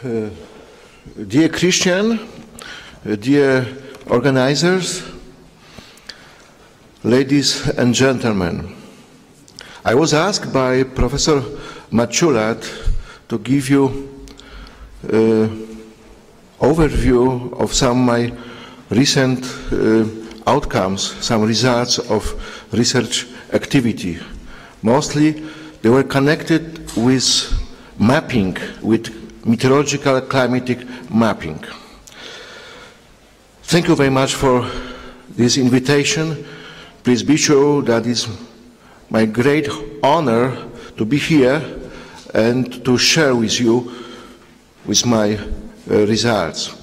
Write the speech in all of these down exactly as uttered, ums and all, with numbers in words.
Uh, dear Christian, uh, dear organizers, ladies and gentlemen, I was asked by Professor Maciulat to give you an uh, overview of some of my recent uh, outcomes, some results of research activity. Mostly they were connected with mapping, with meteorological climatic mapping. Thank you very much for this invitation. Please be sure that it's my great honor to be here and to share with you with my uh, results.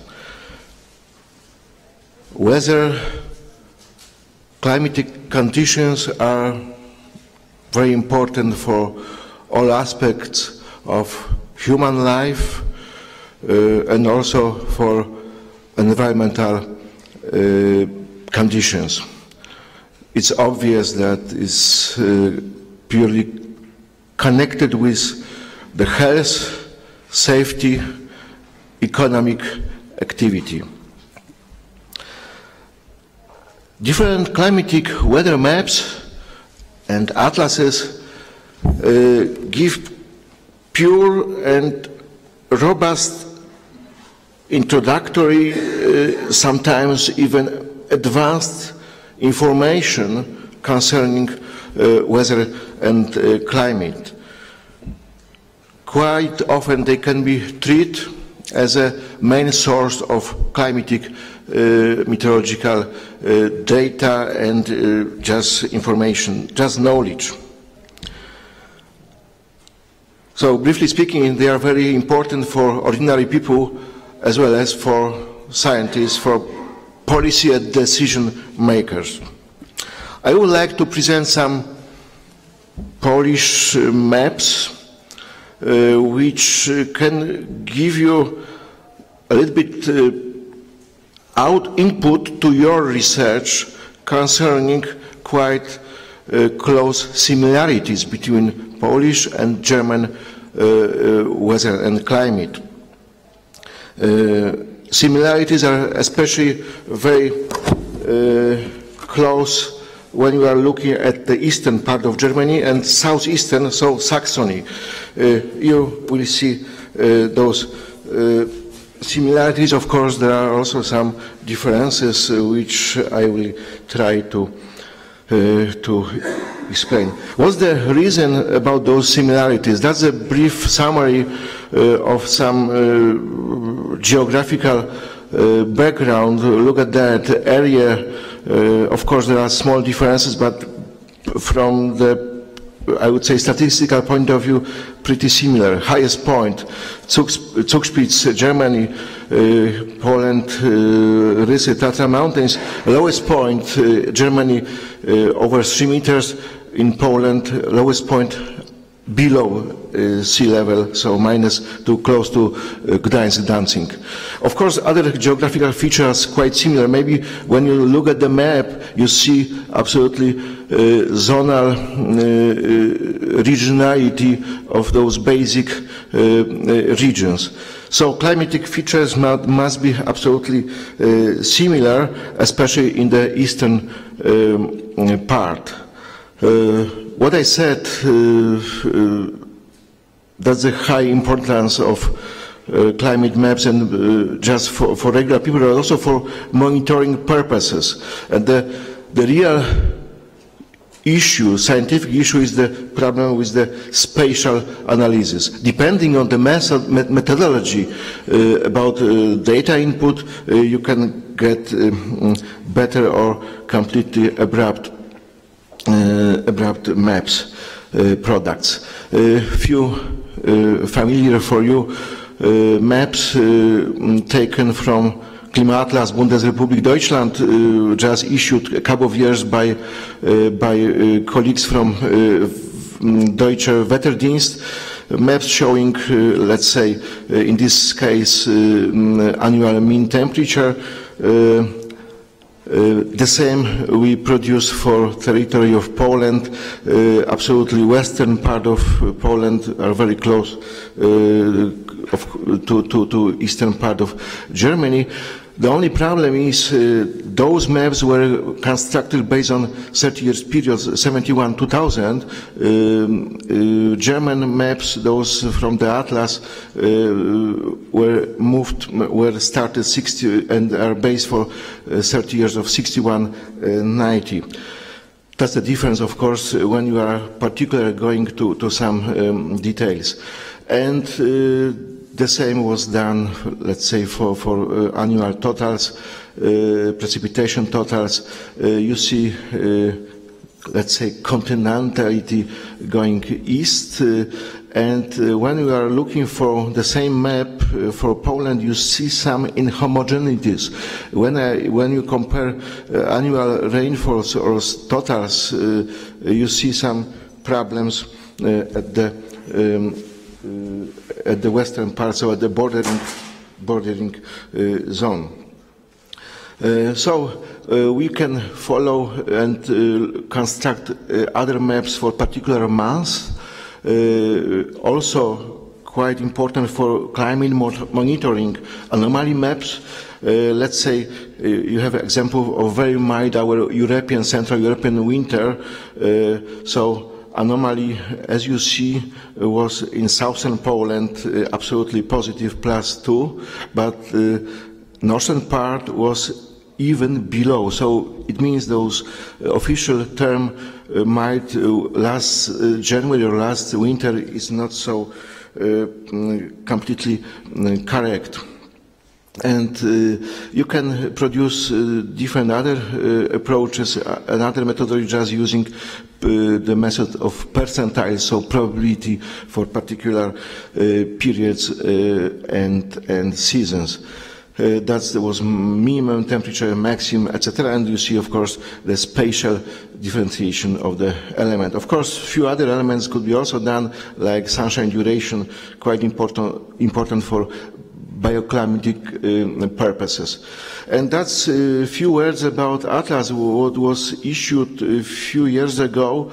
Weather climatic conditions are very important for all aspects of human life uh, and also for environmental uh, conditions. It's obvious that it's uh, purely connected with the health, safety, economic activity. Different climatic weather maps and atlases uh, give pure and robust introductory, uh, sometimes even advanced information concerning uh, weather and uh, climate. Quite often they can be treated as a main source of climatic uh, meteorological uh, data and uh, just information, just knowledge. So briefly speaking, they are very important for ordinary people as well as for scientists, for policy and decision makers. I would like to present some Polish uh, maps uh, which uh, can give you a little bit uh, out input to your research concerning quite uh, close similarities between Polish and German uh, uh, weather and climate. Uh, similarities are especially very uh, close when you are looking at the eastern part of Germany and southeastern, so Saxony. Uh, you will see uh, those uh, similarities. Of course, there are also some differences uh, which I will try to uh, to explain. What's the reason about those similarities? That's a brief summary uh, of some uh, geographical uh, background. Look at that area. Uh, of course, there are small differences, but from the, I would say, statistical point of view, pretty similar. Highest point, Zugspitze, Germany, uh, Poland, uh, Rysy, Tatra Mountains. Lowest point, uh, Germany, uh, over three meters. In Poland, lowest point below uh, sea level, so minus to close to uh, Gdańsk, Danzig. Of course, other geographical features quite similar. Maybe when you look at the map, you see absolutely uh, zonal uh, regionality of those basic uh, uh, regions. So climatic features must, must be absolutely uh, similar, especially in the eastern um, part. Uh, what I said, uh, uh, that's the high importance of uh, climate maps and uh, just for, for regular people, but also for monitoring purposes. And the, the real issue, scientific issue, is the problem with the spatial analysis. Depending on the method, methodology uh, about uh, data input, uh, you can get um, better or completely abrupt Uh, abrupt maps uh, products. A uh, few uh, familiar for you uh, maps uh, taken from Klimaatlas Bundesrepublik Deutschland, uh, just issued a couple of years by uh, by uh, colleagues from uh, Deutscher Wetterdienst. Maps showing, uh, let's say, uh, in this case, uh, annual mean temperature. Uh, Uh, the same we produce for territory of Poland. Uh, absolutely western part of Poland are very close uh, of, to, to, to eastern part of Germany. The only problem is uh, those maps were constructed based on thirty years periods, seventy-one to two thousand. Um, uh, German maps, those from the Atlas, uh, were moved, were started sixty and are based for uh, thirty years of sixty-one ninety. That's the difference, of course, when you are particularly going to, to some um, details. And uh, the same was done, let's say, for, for uh, annual totals, uh, precipitation totals. Uh, you see, uh, let's say, continentality going east. Uh, and uh, when you are looking for the same map uh, for Poland, you see some inhomogeneities. When, I, when you compare uh, annual rainfalls or totals, uh, you see some problems uh, at the um, Uh, at the western part, so at the bordering, bordering uh, zone. Uh, so uh, we can follow and uh, construct uh, other maps for particular months. Uh, also quite important for climate monitoring, anomaly maps. Uh, let's say uh, you have an example of very mild, our European, Central European winter. Uh, so anomaly, as you see, uh, was in southern Poland uh, absolutely positive, plus two, but the uh, northern part was even below. So it means those uh, official term uh, might uh, last uh, January or last winter is not so uh, completely uh, correct. And uh, you can produce uh, different other uh, approaches, uh, another methodology just using uh, the method of percentiles, so probability for particular uh, periods uh, and, and seasons. Uh, that was minimum temperature, maximum, et cetera. And you see, of course, the spatial differentiation of the element. Of course, few other elements could be also done, like sunshine duration, quite important, important for bioclimatic uh, purposes. And that's a few words about Atlas, what was issued a few years ago.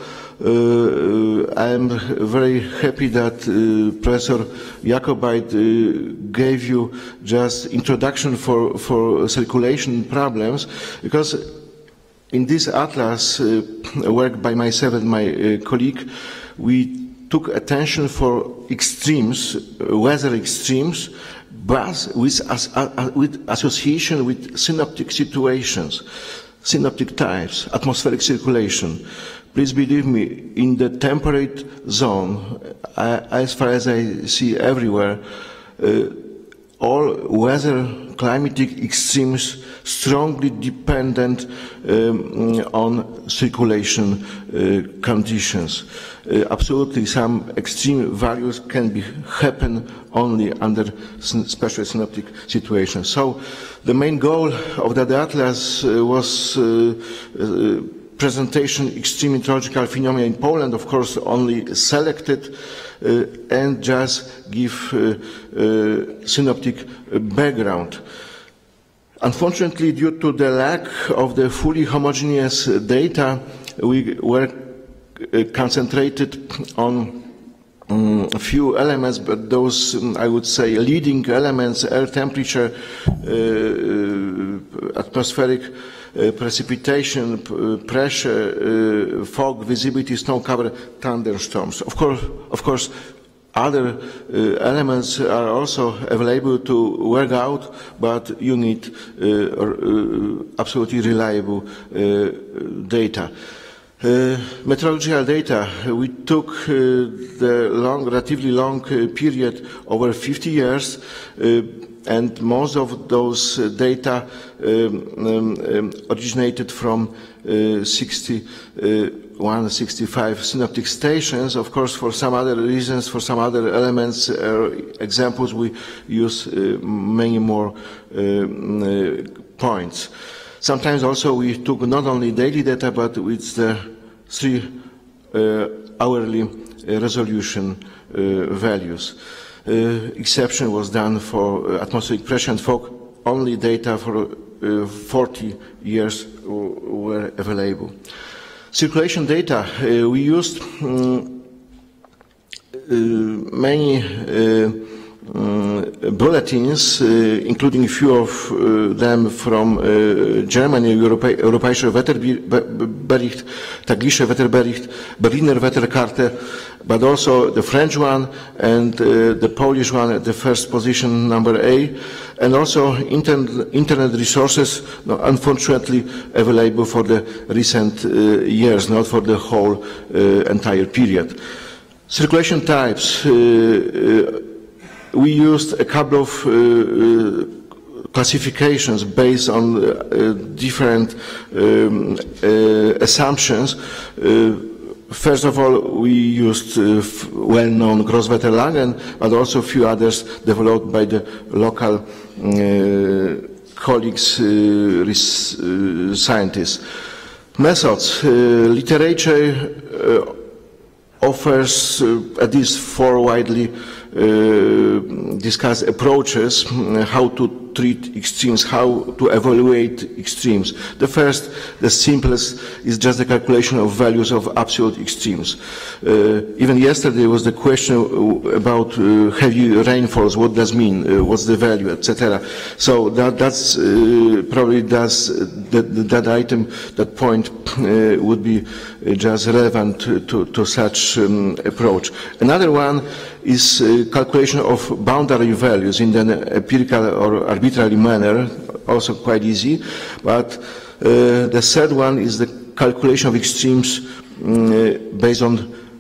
Uh, I'm very happy that uh, Professor Jakobait uh, gave you just introduction for, for circulation problems, because in this Atlas, uh, work by myself and my uh, colleague, we took attention for extremes, uh, weather extremes, but with, as, uh, with association with synoptic situations, synoptic types, atmospheric circulation. Please believe me, in the temperate zone, uh, as far as I see everywhere, uh, all weather climatic extremes strongly dependent um, on circulation uh, conditions. Uh, absolutely, some extreme values can be happen only under special synoptic situations. So, the main goal of the Atlas uh, was uh, uh, presentation extreme meteorological phenomena in Poland, of course, only selected, uh, and just give uh, uh, synoptic background. Unfortunately, due to the lack of the fully homogeneous data, we were uh, concentrated on um, a few elements, but those, um, I would say, leading elements: air temperature, uh, atmospheric Uh, precipitation, uh, pressure, uh, fog, visibility, snow cover, thunderstorms. Of course, of course, other uh, elements are also available to work out, but you need uh, uh, absolutely reliable uh, data. Uh, meteorological data, we took uh, the long, relatively long uh, period over fifty years, uh, and most of those uh, data um, um, um, originated from uh, sixty-one, sixty-five synoptic stations. Of course, for some other reasons, for some other elements, uh, examples, we use uh, many more uh, uh, points. Sometimes also we took not only daily data, but with the three uh, hourly uh, resolution uh, values. Uh, exception was done for uh, atmospheric pressure and fog, only data for uh, forty years were available. Circulation data, uh, we used um, uh, many uh, um, bulletins, uh, including a few of uh, them from uh, Germany, Europä Europäischer Wetterbericht, Taglischer Wetterbericht, Berliner Wetterkarte, but also the French one and uh, the Polish one at the first position, number A, and also internet, internet resources, no, unfortunately available for the recent uh, years, not for the whole uh, entire period. Circulation types, uh, uh, we used a couple of uh, uh, classifications based on uh, different um, uh, assumptions. Uh, First of all, we used uh, well-known Grosswetterlagen, but also a few others developed by the local uh, colleagues, uh, uh, scientists. Methods. Uh, literature uh, offers uh, at least four widely uh, discussed approaches uh, how to treat extremes, how to evaluate extremes. The first, the simplest, is just the calculation of values of absolute extremes. Uh, even yesterday was the question about uh, heavy rainfalls, what does mean, uh, what's the value, et cetera. So that, that's uh, probably does, uh, that, that item, that point uh, would be uh, just relevant to, to, to such um, approach. Another one is uh, calculation of boundary values in an empirical or arbitrary manner, also quite easy. But uh, the third one is the calculation of extremes um, based on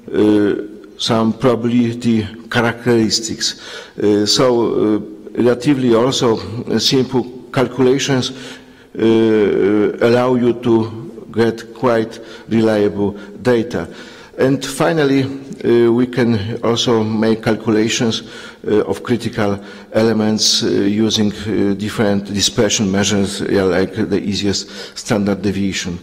uh, some probability characteristics. Uh, so uh, relatively also uh, simple calculations uh, allow you to get quite reliable data. And finally, uh, we can also make calculations uh, of critical elements uh, using uh, different dispersion measures, yeah, like the easiest standard deviation.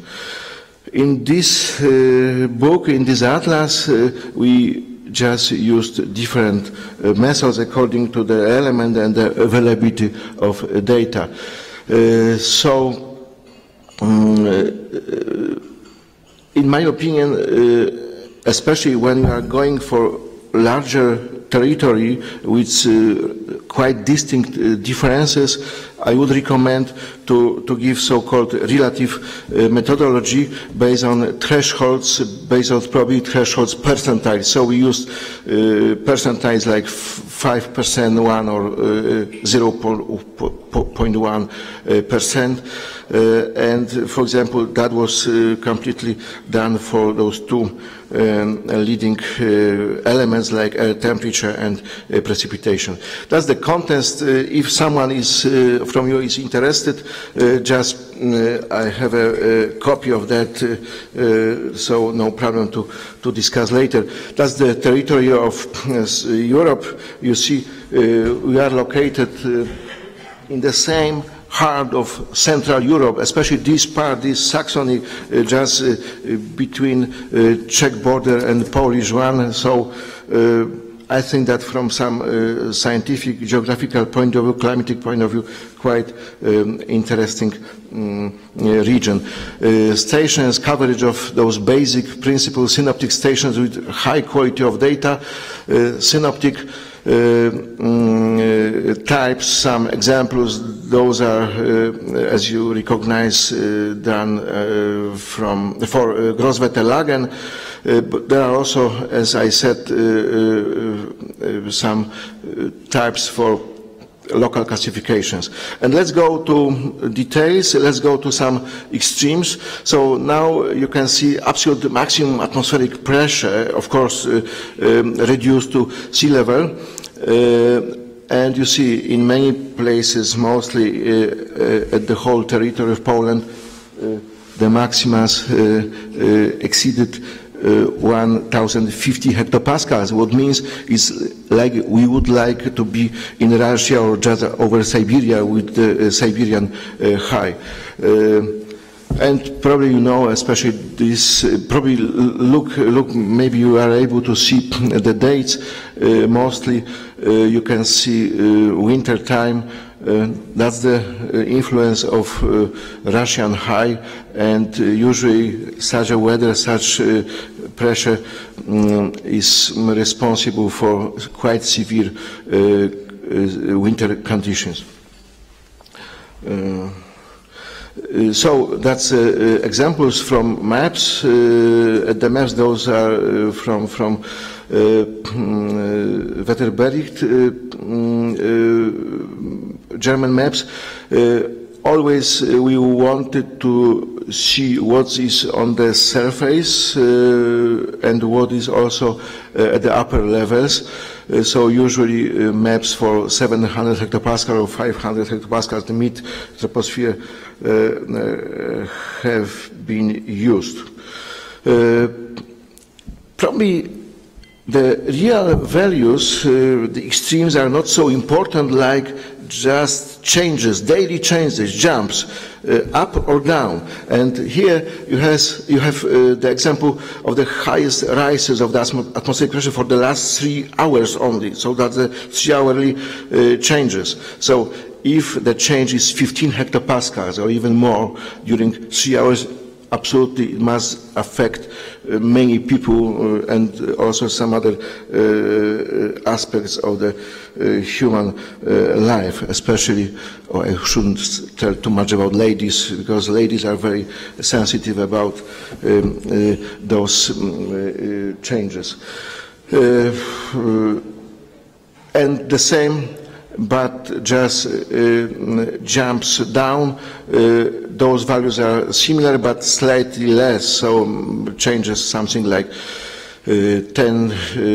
In this uh, book, in this atlas, uh, we just used different uh, methods according to the element and the availability of uh, data. Uh, so, um, uh, in my opinion, uh, especially when you are going for larger territory with uh, quite distinct uh, differences, I would recommend to, to give so-called relative uh, methodology based on thresholds, based on probability thresholds percentiles. So we used uh, percentiles like five percent, one or uh, zero point one percent. Uh, and, for example, that was uh, completely done for those two um, leading uh, elements like air temperature and uh, precipitation. That's the contest. Uh, if someone is uh, from you is interested, uh, just uh, I have a, a copy of that, uh, uh, so no problem to, to discuss later. That's the territory of uh, Europe. You see, uh, we are located uh, in the same heart of Central Europe, especially this part, this Saxony, uh, just uh, between uh, Czech border and Polish one. So uh, I think that from some uh, scientific, geographical point of view, climatic point of view, quite um, interesting um, uh, region. Uh, stations, coverage of those basic principles, synoptic stations with high quality of data, uh, synoptic Uh, um, uh, types, some examples, those are, uh, as you recognize, uh, done uh, from, for uh, Grosswetterlagen, uh, but there are also, as I said, uh, uh, uh, some uh, types for local classifications. And let's go to details, let's go to some extremes. So now you can see absolute maximum atmospheric pressure, of course, uh, um, reduced to sea level. Uh, and you see in many places, mostly uh, uh, at the whole territory of Poland, uh, the maximas uh, uh, exceeded Uh, one thousand fifty hectopascals, what means is like we would like to be in Russia or just over Siberia with the uh, Siberian uh, high. Uh, and probably you know, especially this, uh, probably look, look, maybe you are able to see the dates. Uh, mostly uh, you can see uh, winter time Uh, that's the uh, influence of uh, Russian high, and uh, usually such a weather, such uh, pressure um, is responsible for quite severe uh, uh, winter conditions. Uh, Uh, so that's uh, uh, examples from maps. Uh, the maps, those are uh, from from uh, uh, Wetterbericht, uh, uh, German maps. Uh, always uh, we wanted to see what is on the surface uh, and what is also uh, at the upper levels. Uh, so usually uh, maps for seven hundred hectopascal or five hundred hectopascal, the mid-troposphere, uh, uh, have been used. Uh, probably the real values, uh, the extremes, are not so important like just changes, daily changes, jumps, uh, up or down. And here you, has, you have uh, the example of the highest rises of the atmospheric pressure for the last three hours only. So that's the three-hourly uh, changes. So if the change is fifteen hectopascals or even more during three hours, absolutely it must affect uh, many people uh, and also some other uh, aspects of the uh, human uh, life, especially, or I shouldn't tell too much about ladies, because ladies are very sensitive about um, uh, those um, uh, changes. Uh, uh, and the same, but just uh, jumps down. Uh, those values are similar but slightly less, so um, changes something like uh, ten,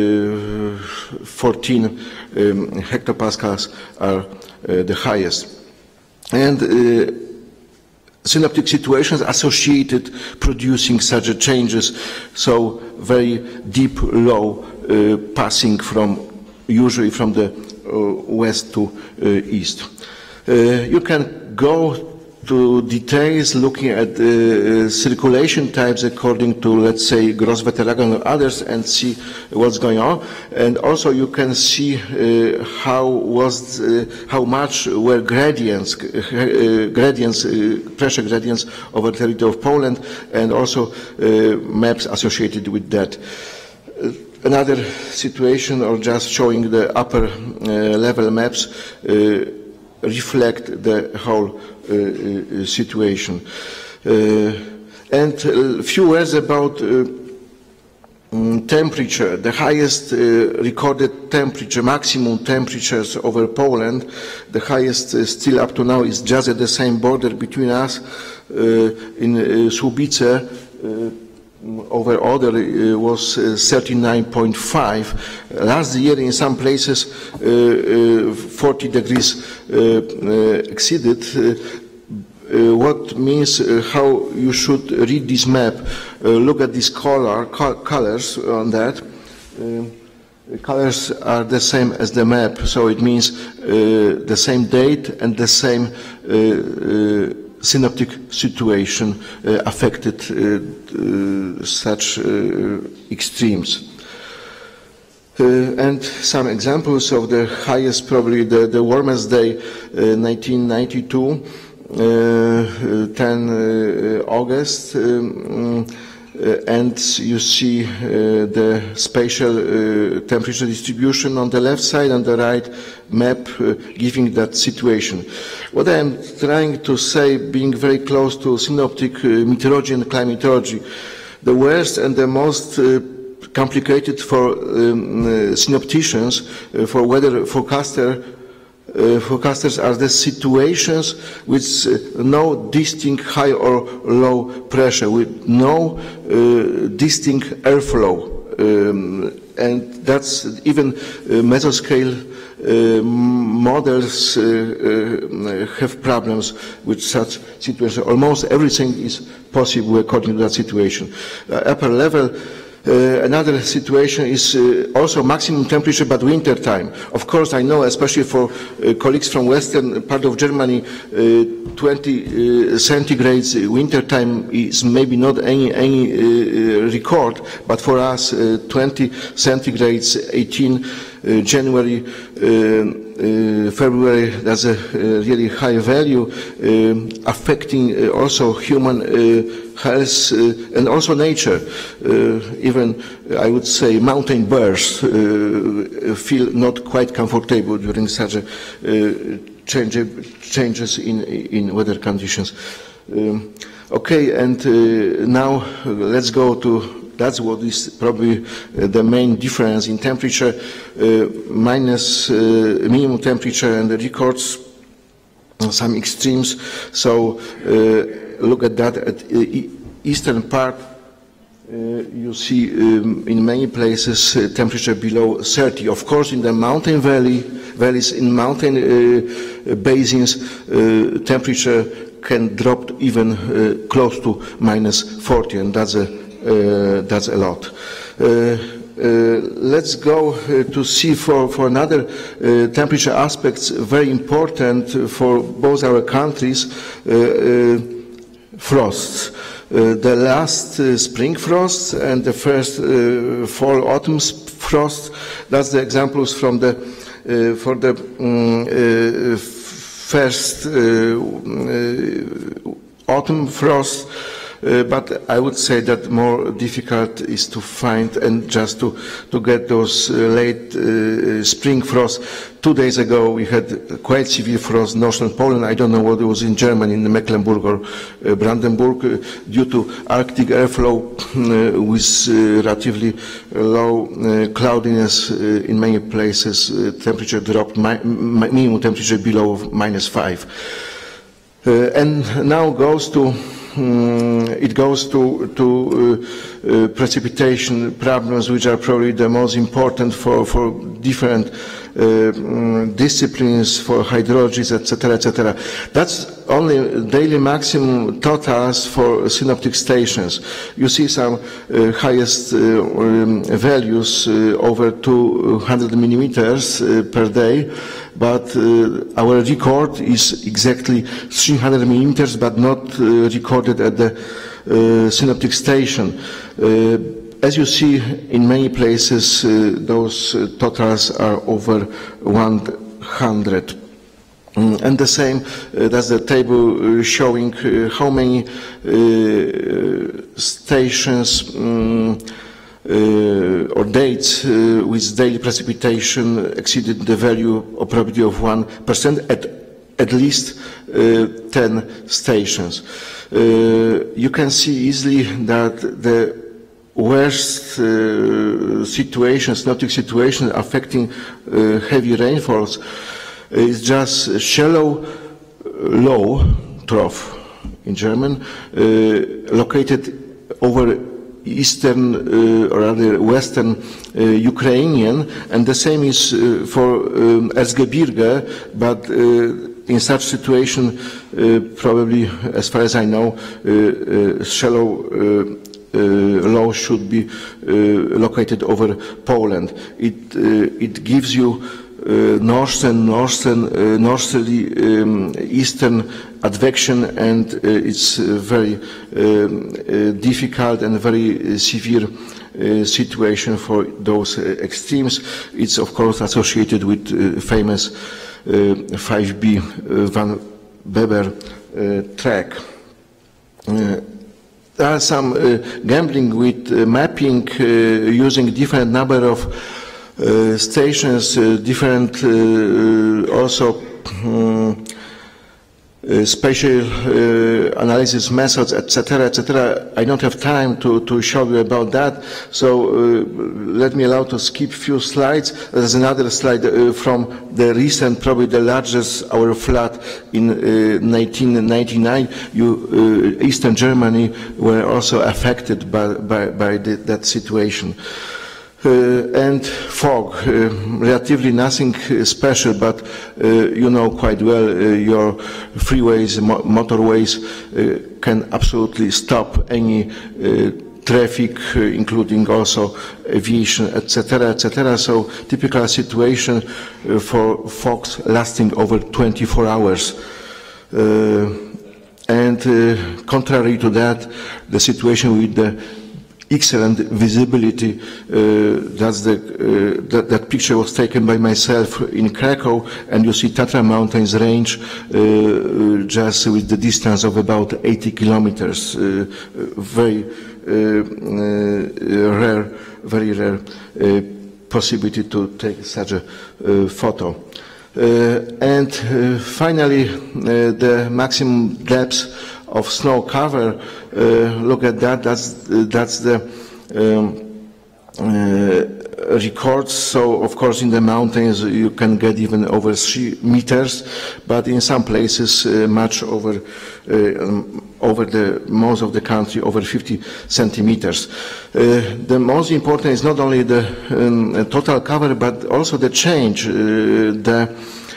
uh, fourteen um, hectopascals are uh, the highest. And uh, synoptic situations associated producing such changes, so very deep low uh, passing from, usually from the Uh, west to uh, east. Uh, you can go to details looking at uh, uh, circulation types according to, let's say, Gross-Wetterlage or others, and see what's going on. And also you can see uh, how was uh, how much were gradients, uh, gradients, uh, pressure gradients over the territory of Poland, and also uh, maps associated with that. Uh, Another situation, or just showing the upper uh, level maps, uh, reflect the whole uh, uh, situation. Uh, and a few words about uh, um, temperature. The highest uh, recorded temperature, maximum temperatures over Poland, the highest uh, still up to now is just at the same border between us uh, in uh, Słubice. Uh, over Oder uh, was uh, thirty-nine point five. Last year in some places uh, uh, forty degrees uh, uh, exceeded. Uh, uh, what means uh, how you should read this map. Uh, look at these color, co colors on that. Uh, the colors are the same as the map, so it means uh, the same date and the same uh, uh, synoptic situation uh, affected uh, uh, such uh, extremes. Uh, and some examples of the highest, probably the, the warmest day, uh, nineteen ninety-two, uh, ten uh, August, um, uh, and you see uh, the spatial uh, temperature distribution on the left side, and the right map uh, giving that situation. What I am trying to say, being very close to synoptic uh, meteorology and climatology, the worst and the most uh, complicated for um, uh, synopticians, uh, for weather forecaster, uh, forecasters, are the situations with uh, no distinct high or low pressure, with no uh, distinct airflow. Um, and that's even uh, mesoscale Uh, models uh, uh, have problems with such situation. Almost everything is possible according to that situation. Uh, upper level, uh, another situation is uh, also maximum temperature but winter time. Of course, I know, especially for uh, colleagues from western part of Germany, uh, twenty uh, centigrades winter time is maybe not any, any uh, record, but for us uh, twenty centigrades, eighteen Uh, January uh, uh, February, that's a uh, really high value, uh, affecting uh, also human uh, health uh, and also nature. Uh, even, I would say, mountain birds uh, feel not quite comfortable during such a, uh, change, changes in, in weather conditions. Um, okay, and uh, now uh, let's go to that's what is probably uh, the main difference in temperature, uh, minus uh, minimum temperature and the records, some extremes. So uh, look at that at uh, eastern part. Uh, you see um, in many places uh, temperature below thirty. Of course, in the mountain valley, valleys, in mountain uh, basins, uh, temperature can drop even uh, close to minus forty, and that's a Uh, that's a lot. Uh, uh, let's go uh, to see for, for another uh, temperature aspects very important for both our countries, uh, uh, frosts. Uh, the last uh, spring frost and the first uh, fall autumn frost, that's the examples from the, uh, for the um, uh, first uh, uh, autumn frost. Uh, but I would say that more difficult is to find and just to, to get those uh, late uh, spring frosts. Two days ago we had quite severe frost in northern Poland. I don't know what it was in Germany, in Mecklenburg or uh, Brandenburg, uh, due to Arctic airflow uh, with uh, relatively low uh, cloudiness uh, in many places. Uh, temperature dropped, mi minimum temperature below minus five. Uh, and now goes to Um, it goes to, to uh, uh, precipitation problems, which are probably the most important for, for different uh, um, disciplines, for hydrologies, et cetera, et cetera. That's only daily maximum totals for synoptic stations. You see some uh, highest uh, um, values uh, over two hundred millimeters uh, per day. But uh, our record is exactly three hundred millimeters, but not uh, recorded at the uh, synoptic station. Uh, as you see, in many places, uh, those uh, totals are over one hundred. Mm, and the same, uh, that's the table uh, showing uh, how many uh, stations um, Uh, or dates uh, with daily precipitation exceeded the value or probability of one percent at at least uh, ten stations. Uh, you can see easily that the worst uh, situation, synoptic situation affecting uh, heavy rainfalls is just shallow low trough in German, uh, located over eastern uh, or rather western uh, Ukrainian, and the same is uh, for um, Erzgebirge, but uh, in such situation uh, probably, as far as I know, uh, uh, shallow uh, uh, low should be uh, located over Poland. It, uh, it gives you uh, northern, northern, uh, northerly um, eastern advection, and uh, it's uh, very um, uh, difficult and very uh, severe uh, situation for those uh, extremes. It's of course associated with uh, famous uh, five B uh, Van Beber uh, track. Uh, there are some uh, gambling with uh, mapping uh, using different number of uh, stations, uh, different uh, also um, Uh, spatial uh, analysis methods, et cetera, et cetera. I don't have time to, to show you about that, so uh, let me allow to skip few slides. There's another slide uh, from the recent, probably the largest hour flood in uh, nineteen ninety-nine. You, uh, Eastern Germany were also affected by, by, by the, that situation. Uh, and fog, uh, relatively nothing uh, special, but uh, you know quite well uh, your freeways, mo motorways uh, can absolutely stop any uh, traffic, uh, including also aviation, et cetera, et cetera. So typical situation uh, for fogs lasting over twenty-four hours. Uh, and uh, contrary to that, the situation with the excellent visibility. Uh, that's the, uh, that, that picture was taken by myself in Krakow, and you see Tatra Mountains range uh, just with the distance of about eighty kilometers. Uh, very uh, uh, rare, very rare uh, possibility to take such a uh, photo. Uh, and uh, finally, uh, the maximum depth of snow cover. Uh, look at that. That's uh, that's the um, uh, records. So, of course, in the mountains you can get even over three meters, but in some places uh, much over uh, um, over the most of the country over fifty centimeters. Uh, the most important is not only the um, total cover, but also the change, uh, the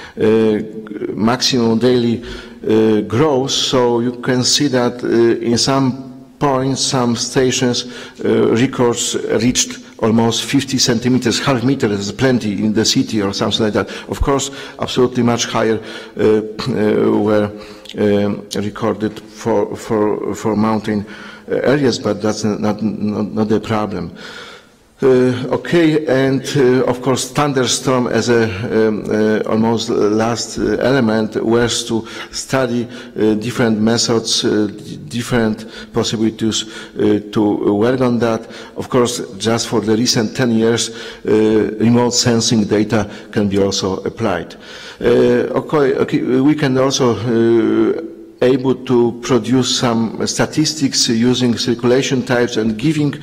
uh, maximum daily uh, growth. So you can see that uh, in some points, some stations, uh, records reached almost fifty centimeters, half meter is plenty in the city or something like that. Of course, absolutely much higher uh, uh, were um, recorded for, for, for mountain areas, but that's not, not, not the problem. Uh, okay, and uh, of course thunderstorm as a um, uh, almost last uh, element was to study uh, different methods, uh, different possibilities uh, to work on that. Of course, just for the recent ten years, uh, remote sensing data can be also applied. Uh, okay, okay, we can also uh, able to produce some statistics using circulation types and giving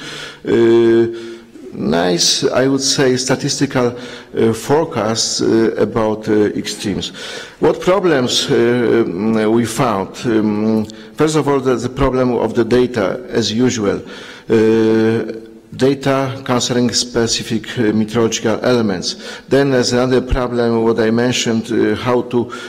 uh, nice, I would say, statistical uh, forecasts uh, about uh, extremes. What problems uh, we found? Um, first of all, there's the problem of the data, as usual. Uh, data concerning specific uh, meteorological elements. Then there's another problem, what I mentioned, uh, how to uh,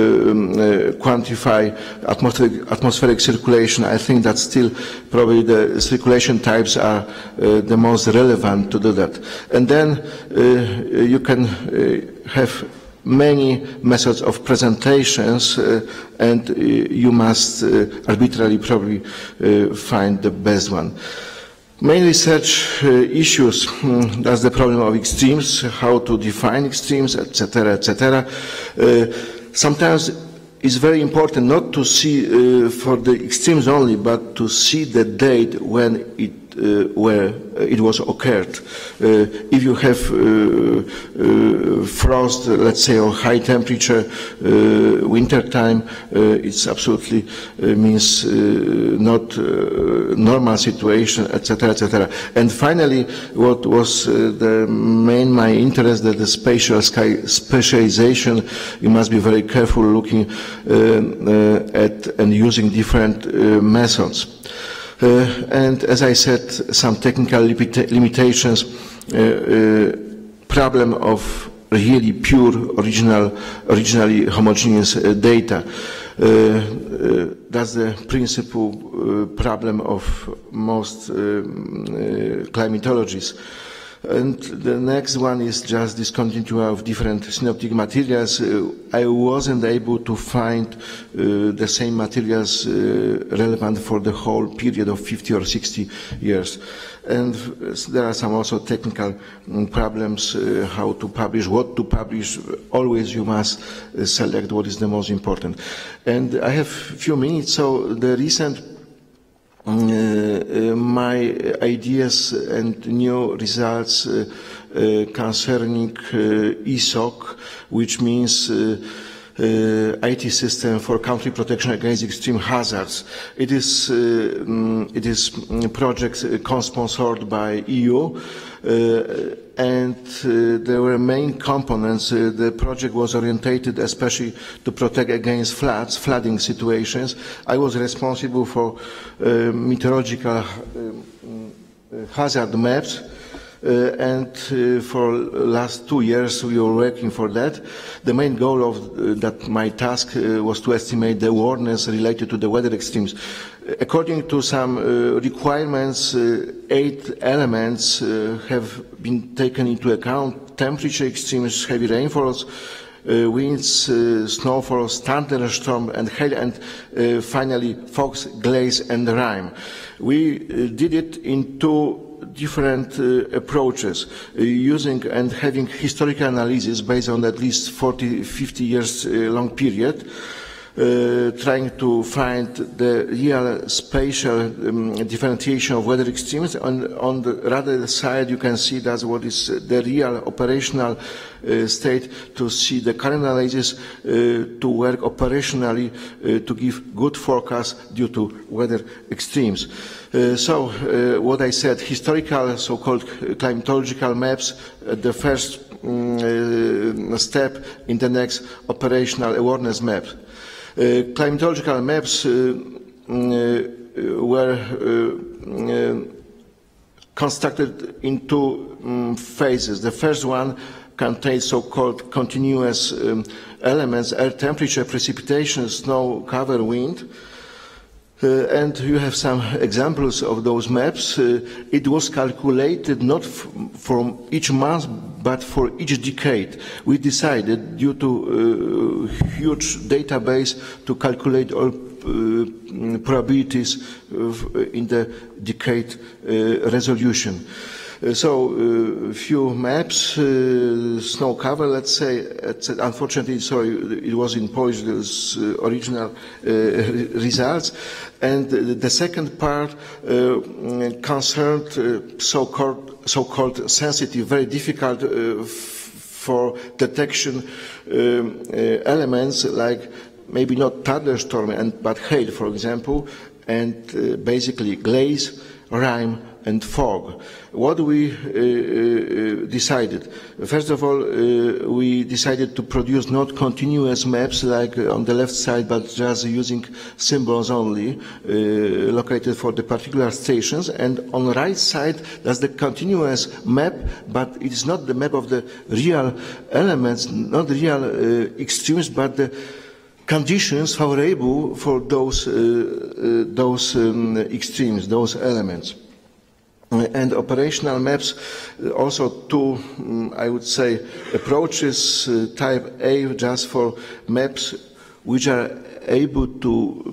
uh, quantify atmospheric, atmospheric circulation. I think that still probably the circulation types are uh, the most relevant to do that. And then uh, you can uh, have many methods of presentations uh, and uh, you must uh, arbitrarily probably uh, find the best one. Main research uh, issues, um, that's the problem of extremes, how to define extremes, et cetera, et cetera. Uh, sometimes it's very important not to see uh, for the extremes only, but to see the date when it uh, where it was occurred. Uh, if you have uh, uh, frost, let's say, or high temperature, uh, winter time, uh, it's absolutely uh, means uh, not uh, normal situation, et cetera, et cetera. And finally, what was uh, the main my interest, that the spatial sky specialization, you must be very careful looking uh, uh, at and using different uh, methods. Uh, and as I said, some technical limita limitations, uh, uh, problem of really pure, original, originally homogeneous uh, data. Uh, uh, that's the principal uh, problem of most uh, uh, climatologists. And the next one is just discontinuity of different synoptic materials. Uh, I wasn't able to find uh, the same materials uh, relevant for the whole period of fifty or sixty years. And there are some also technical um, problems, uh, how to publish, what to publish. Always you must uh, select what is the most important. And I have a few minutes, so the recent Uh, uh, my ideas and new results uh, uh, concerning uh, E S O C, which means uh, uh, I T system for country protection against extreme hazards. It is uh, um, it is a project uh, co-sponsored by E U. Uh, and uh, there were main components. Uh, the project was orientated especially to protect against floods, flooding situations. I was responsible for uh, meteorological uh, uh, hazard maps. Uh, and uh, for last two years we were working for that. The main goal of uh, that my task uh, was to estimate the awareness related to the weather extremes. According to some uh, requirements, uh, eight elements uh, have been taken into account: temperature extremes, heavy rainfalls, uh, winds, uh, snowfall, thunderstorm and hail, and uh, finally fogs, glaze and rime. We uh, did it in two different uh, approaches, uh, using and having historical analysis based on at least forty, fifty years uh, long period, uh, trying to find the real spatial um, differentiation of weather extremes. On, on the rather side, you can see that's what is the real operational uh, state, to see the current analysis uh, to work operationally uh, to give good forecasts due to weather extremes. Uh, so, uh, what I said, historical, so-called climatological maps, uh, the first um, uh, step in the next operational awareness map. Uh, climatological maps uh, uh, were uh, uh, constructed in two um, phases. The first one contains so-called continuous um, elements: air temperature, precipitation, snow cover, wind. Uh, and you have some examples of those maps. Uh, it was calculated not f from each month, but for each decade. We decided, due to a uh, huge database, to calculate all uh, probabilities of, uh, in the decade uh, resolution. Uh, so, a uh, few maps, uh, snow cover, let's say. It's, unfortunately, sorry, it was in Polish, those uh, original uh, results. And uh, the second part uh, concerned uh, so-called so-called sensitive, very difficult uh, for detection um, uh, elements, like maybe not thunderstorm, and, but hail, for example, and uh, basically glaze, rime, and fog. What we uh, uh, decided? First of all, uh, we decided to produce not continuous maps like uh, on the left side, but just using symbols only, uh, located for the particular stations. And on the right side, that's the continuous map, but it is not the map of the real elements, not the real uh, extremes, but the conditions favorable for those, uh, uh, those um, extremes, those elements. And operational maps, also two, um, I would say, approaches. Uh, type A, just for maps which are able to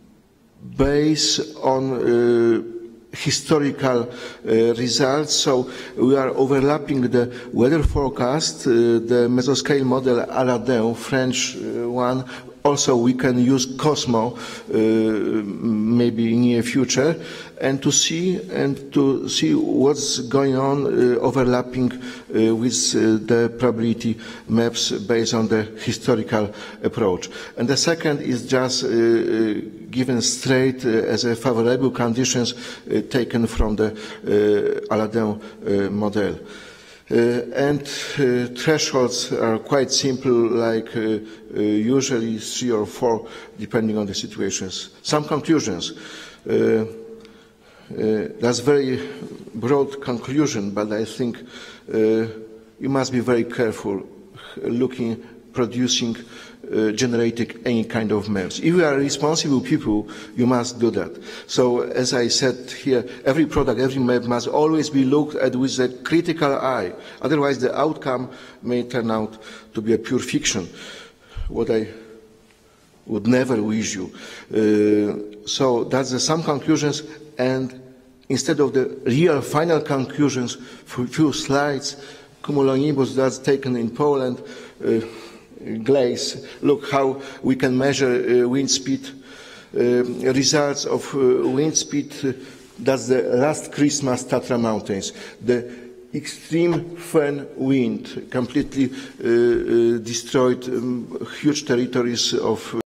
base on uh, historical uh, results. So we are overlapping the weather forecast, uh, the mesoscale model Aladin, French uh, one. Also, we can use Cosmo, uh, maybe in near future, and to see and to see what's going on, uh, overlapping uh, with uh, the probability maps based on the historical approach. And the second is just uh, uh, given straight uh, as a favorable conditions uh, taken from the uh, Aladin uh, model. Uh, and uh, thresholds are quite simple, like uh, uh, usually three or four, depending on the situations. Some conclusions. Uh, uh, that's very broad conclusion, but I think uh, you must be very careful looking, producing, uh, generating any kind of maps. If you are responsible people, you must do that. So, as I said here, every product, every map must always be looked at with a critical eye. Otherwise, the outcome may turn out to be a pure fiction, what I would never wish you. Uh, so, that's the, some conclusions, and instead of the real final conclusions, for a few slides, cumulonimbus, that's taken in Poland, uh, glaze. Look how we can measure uh, wind speed. Uh, results of uh, wind speed, uh, that's the last Christmas Tatra Mountains. The extreme fan wind completely uh, uh, destroyed um, huge territories of uh,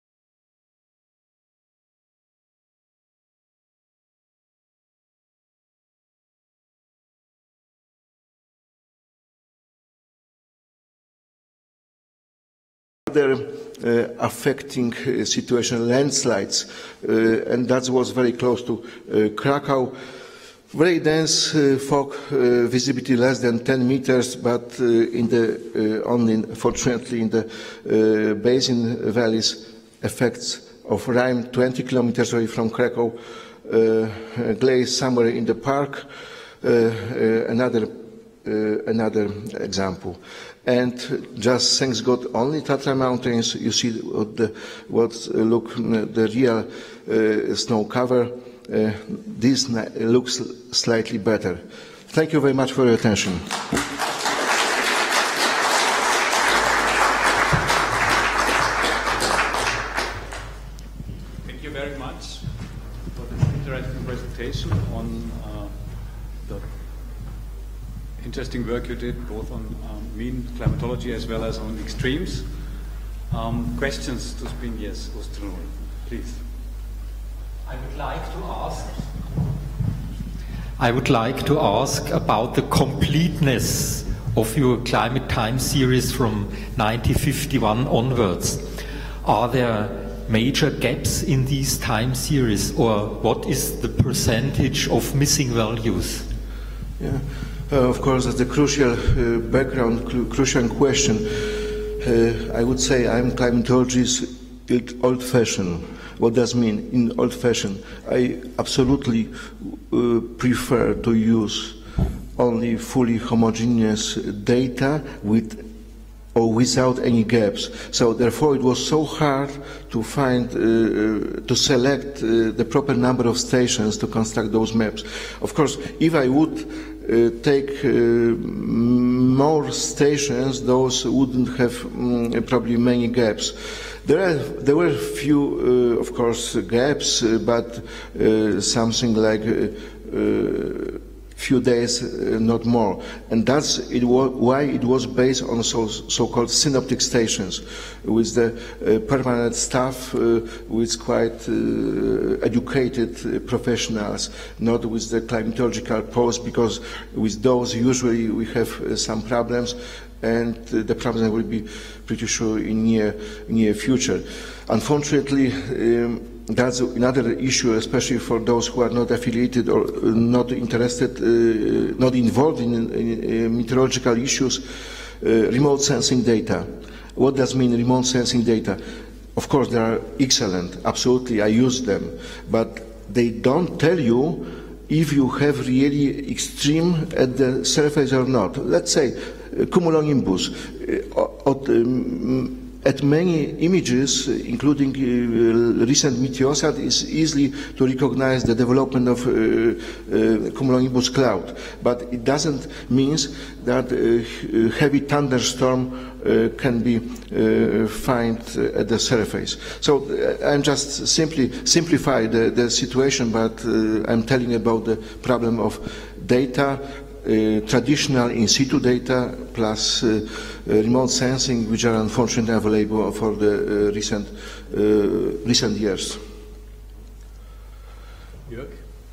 other uh, affecting uh, situation, landslides, uh, and that was very close to uh, Krakow. Very dense uh, fog, uh, visibility less than ten meters, but uh, in the uh, only, fortunately, in the uh, basin valleys, effects of Rhine, twenty kilometers away from Krakow, uh, glaze somewhere in the park, uh, uh, another uh, another example. And just thanks God, only Tatra Mountains, you see what, the, what uh, look the real uh, snow cover. Uh, this looks slightly better. Thank you very much for your attention. Thank you very much for this interesting presentation on uh, the interesting work you did both on um, mean climatology as well as on extremes. Um, questions to Spin? Yes, Ostrunol, please. I would like to ask. I would like to ask about the completeness of your climate time series from nineteen fifty-one onwards. Are there major gaps in these time series, or what is the percentage of missing values? Yeah, uh, of course, that's a crucial uh, background, cru crucial question. Uh, I would say I'm climatologist old-fashioned. What does it mean in old-fashioned? I absolutely uh, prefer to use only fully homogeneous data with or without any gaps. So therefore it was so hard to find, uh, to select uh, the proper number of stations to construct those maps. Of course, if I would uh, take uh, more stations, those wouldn't have um, probably many gaps. There, are, there were few, uh, of course, gaps, uh, but uh, something like uh, uh, few days, uh, not more. And that's it was, why it was based on so, so-called synoptic stations, with the uh, permanent staff, uh, with quite uh, educated uh, professionals, not with the climatological posts, because with those usually we have uh, some problems, and uh, the problem will be pretty sure in near near future. Unfortunately, um, that's another issue, especially for those who are not affiliated or uh, not interested, uh, not involved in, in, in meteorological issues. Uh, remote sensing data. What does mean remote sensing data? Of course, they are excellent. Absolutely, I use them, but they don't tell you if you have really extreme at the surface or not. Let's say uh, cumulonimbus. Uh, um, At many images, including uh, recent meteosat, is easy to recognize the development of uh, uh, cumulonimbus cloud, but it doesn't mean that uh, heavy thunderstorm uh, can be uh, found at the surface. So uh, I'm just simply simplify the, the situation, but uh, I'm telling about the problem of data. Uh, traditional in situ data plus uh, uh, remote sensing, which are unfortunately available for the uh, recent uh, recent years. Jörg?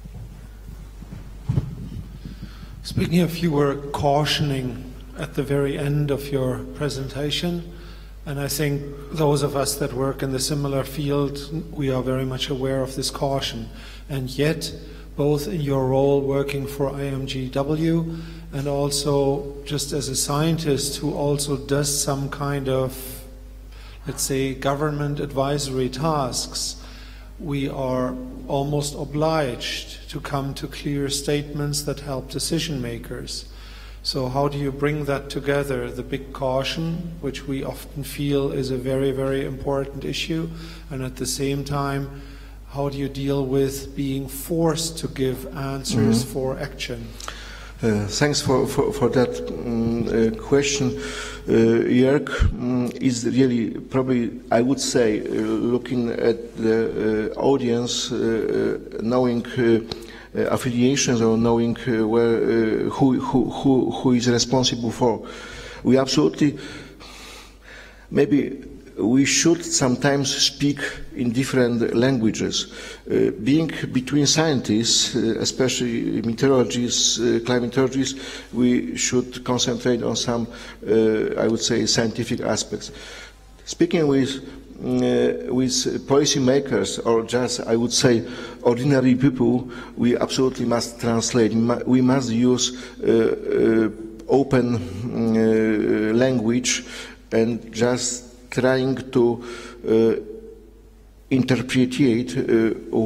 Speaking of, you were cautioning at the very end of your presentation, and I think those of us that work in the similar field, we are very much aware of this caution, and yet both in your role working for I M G W and also just as a scientist who also does some kind of, let's say, government advisory tasks, we are almost obliged to come to clear statements that help decision makers. So how do you bring that together, the big caution, which we often feel is a very, very important issue, and at the same time, how do you deal with being forced to give answers mm-hmm. for action? Uh, thanks for, for, for that um, uh, question. Uh, Jörg um, is really probably, I would say, uh, looking at the uh, audience, uh, uh, knowing uh, uh, affiliations or knowing uh, where, uh, who, who, who, who is responsible for. We absolutely, maybe we should sometimes speak in different languages. Uh, being between scientists, uh, especially meteorologists, uh, climatologists, we should concentrate on some, uh, I would say, scientific aspects. Speaking with, uh, with policymakers, or just, I would say, ordinary people, we absolutely must translate. We must use uh, uh, open uh, language and just trying to uh, interpretate uh, what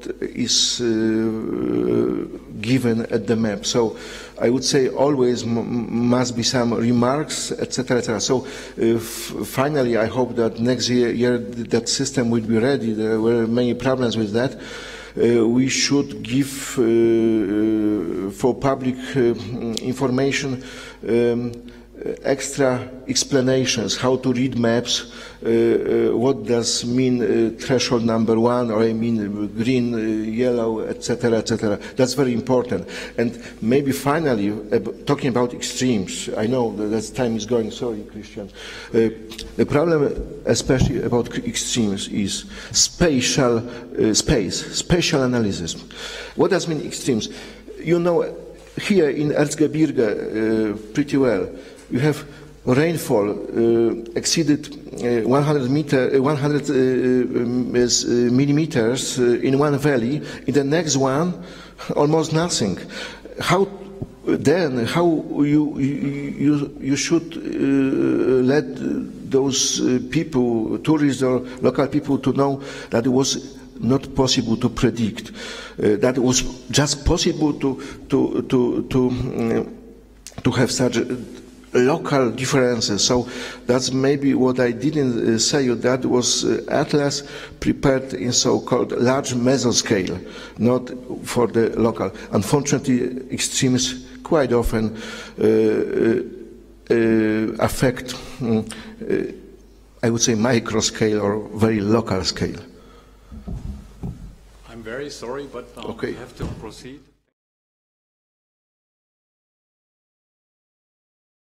is uh, given at the map. So I would say always m must be some remarks, et cetera, et cetera. So uh, finally, I hope that next year, year that system will be ready. There were many problems with that. Uh, we should give uh, for public uh, information um, extra explanations, how to read maps, uh, uh, what does mean uh, threshold number one, or I mean green, uh, yellow, et cetera, et cetera. That's very important. And maybe finally, uh, talking about extremes, I know that that time is going, sorry, Christian. Uh, the problem, especially about extremes, is spatial uh, space, spatial analysis. What does mean extremes? You know, here in Erzgebirge uh, pretty well, you have rainfall uh, exceeded uh, one hundred meter, uh, one hundred uh, uh, millimeters uh, in one valley. In the next one, almost nothing. How then? How you you you should uh, let those uh, people, tourists or local people, to know that it was not possible to predict. Uh, that was just possible to to to to um, to have such a, local differences. So that's maybe what I didn't uh, say. That was uh, Atlas prepared in so-called large mesoscale, not for the local. Unfortunately, extremes quite often uh, uh, affect, um, uh, I would say, micro scale or very local scale. I'm very sorry, but um, okay. we have to proceed.